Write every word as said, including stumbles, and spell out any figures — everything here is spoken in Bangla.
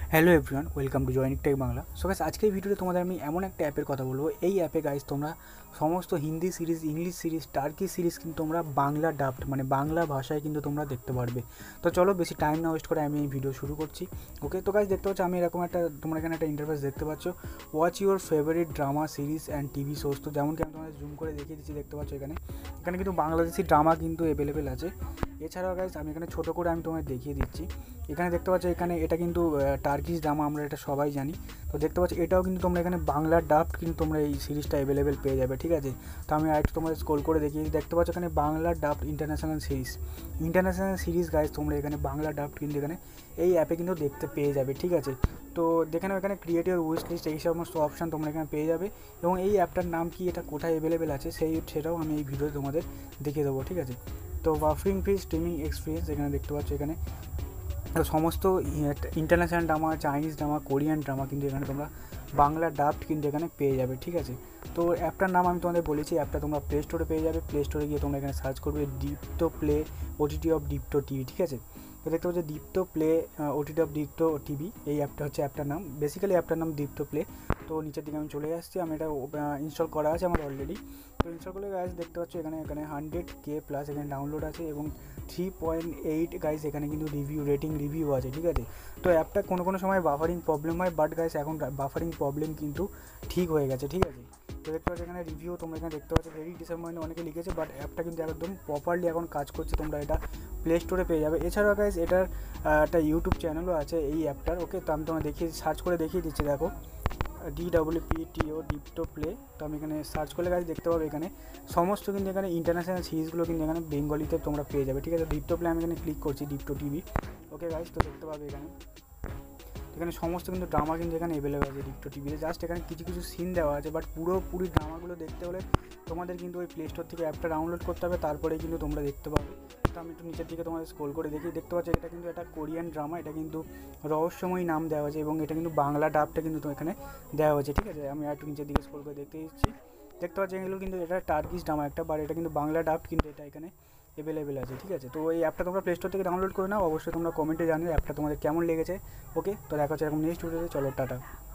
Hello everyone, welcome to Joynik tech Bangla. So guys, আজকের ভিডিওতে তোমাদের আমি এমন একটা অ্যাপের কথা বলবো। এই অ্যাপে গাইস তোমরা সমস্ত Hindi series, English series, Turkey series কিন্তু তোমরা বাংলা ডাবড মানে বাংলা ভাষায় কিন্তু তোমরা দেখতে পারবে। তো চলো বেশি টাইম না ওয়েস্ট করে আমি এই ভিডিও শুরু করছি। ওকে, তো গাইস দেখতে পাচ্ছ আমি এরকম একটা, তোমরা এখানে একটা ইন্টারফেস দেখতে পাচ্ছ, watch your favourite drama series and TV shows. তো যেমন কি আমি তোমাদের জুম করে দেখিয়ে দিচ্ছি, দেখতে পাচ্ছ এখানে এখানে কিন্তু বাংলাদেশি ড্রামা কিন্তু অ্যাভেলেবেল আছে। এছাড়াও গাইস আমি এখানে ছোটো করে আমি তোমায় দেখিয়ে দিচ্ছি। এখানে দেখতে পাচ্ছ এখানে এটা কিন্তু টার্কিশ ড্রামা, আমরা এটা সবাই জানি। তো দেখতে পাচ্ছ এটাও কিন্তু তোমরা এখানে বাংলা ডাবড কিন্তু তোমরা এই সিরিজটা অ্যাভেলেবেল পেয়ে যাবে, ঠিক আছে। তো আমি আরেকটু তোমাদের স্ক্রল করে দেখিয়ে দেখতে পাচ্ছ এখানে Bangla dubbed international series international series guys তোমরা এখানে বাংলা ডাবড কিন্তু এখানে এই অ্যাপে কিন্তু দেখতে পেয়ে যাবে, ঠিক আছে। তো দেখে নাও এখানে ক্রিয়েটিভ উইশ লিস্ট এই সমস্ত অপশান তোমরা এখানে পেয়ে যাবে, এবং এই অ্যাপটার নাম কি, এটা কোথায় অ্যাভেলেবেল আছে সেই সেটাও আমি এই ভিডিওতে তোমাদের দেখিয়ে দেবো, ঠিক আছে। তো বাফারিং ফ্রি স্ট্রিমিং এক্সপিরিয়েন্স এখানে দেখতে পাচ্ছ এখানে তো সমস্ত international drama, Chinese drama, Korean drama কিন্তু এখানে তোমরা বাংলা ডাবড কিন্তু এখানে পেয়ে যাবে, ঠিক আছে। তো অ্যাপটার নাম আমি তোমাদের বলেছি, অ্যাপটা তোমরা প্লে স্টোরে পেয়ে যাবে। প্লে স্টোরে গিয়ে তোমরা এখানে সার্চ করবে Deepto play OTT of Deepto TV, ঠিক আছে। তো দেখতে পাচ্ছি Deepto play OTT of Deepto TV, এই অ্যাপটা হচ্ছে অ্যাপটার নাম। বেসিক্যালি অ্যাপটার নাম দীপ্ত প্লে। তো নিচের দিকে আমি চলে আসছি, আমি এটা ইনস্টল করা আছে আমার অলরেডি। তো ইনস্টল করলে গাইজ দেখতে পাচ্ছ এখানে এখানে হান্ড্রেড কে প্লাস এখানে ডাউনলোড আছে, এবং থ্রি পয়েন্ট এইট গাইজ এখানে কিন্তু রিভিউ রেটিং রিভিউ আছে, ঠিক আছে। তো অ্যাপটা কোনো কোনো সময় বাফারিং প্রবলেম হয়, বাট গাইজ এখন বাফারিং প্রবলেম কিন্তু ঠিক হয়ে গেছে, ঠিক আছে। তো দেখতে পাচ্ছ এখানে রিভিউ তোমরা এখানে দেখতে পাচ্ছ ভেরি ডিসঅ্যাপয়েন্ট অনেকে লিখেছে, বাট অ্যাপটা কিন্তু একদম প্রপারলি এখন কাজ করছে। তোমরা এটা প্লে স্টোরে পেয়ে যাবে। এছাড়াও গাইজ এটার একটা ইউটিউব চ্যানেলও আছে এই অ্যাপটার। ওকে, তো আমি তোমার দেখিয়ে সার্চ করে দেখিয়ে দিচ্ছি, দেখো D W P T O Deepto play. তো আমি এখানে সার্চ করলে গাইজ দেখতে পাবে এখানে সমস্ত কিন্তু এখানে ইন্টারন্যাশনাল সিরিজগুলো কিন্তু এখানে বেঙ্গলিতে তোমরা পেয়ে যাবে, ঠিক আছে। ডিপ্টো প্লে আমি এখানে ক্লিক করছি, ডিপ্টো টিভি। ওকে গাইজ, তো দেখতে পাবে এখানে এখানে সমস্ত কিন্তু ড্রামা কিন্তু এখানে অ্যাভেলেবেল আছে ডিপ্টো টিভিতে। জাস্ট এখানে কিছু কিছু সিন দেওয়া আছে, বাট পুরোপুরি ড্রামাগুলো দেখতে হলে তোমাদের কিন্তু ওই প্লে স্টোর থেকে অ্যাপটা ডাউনলোড করতে হবে, তারপরে কিন্তু তোমরা দেখতে পাবে। তো আমি একটু নিচের দিকে তোমাদের স্ক্রল করে দেখি, দেখতে পাচ্ছি এটা কিন্তু একটা কোরিয়ান ড্রামা, এটা কিন্তু রহস্যময়ী নাম দেওয়া আছে, এবং এটা কিন্তু বাংলা ডাবটা কিন্তু এখানে দেওয়া হয়েছে, ঠিক আছে। আমি একটু নিচের দিকে স্ক্রল করে দেখতে দিচ্ছি, দেখতে পাচ্ছি এগুলো কিন্তু এটা টার্কিশ ড্রামা একটা, বাট এটা কিন্তু বাংলা ডাবড কিন্তু এটা এখানে অ্যাভেলেবেল আছে, ঠিক আছে। তো এই অ্যাপটা তোমরা প্লে স্টোর থেকে ডাউনলোড করে নাও। অবশ্যই তোমরা কমেন্টে জানিও অ্যাপটা তোমাদের কেমন লেগেছে। ওকে, তো দেখা হচ্ছে এরকম নেক্সট ভিডিওতে। চলো টাটা।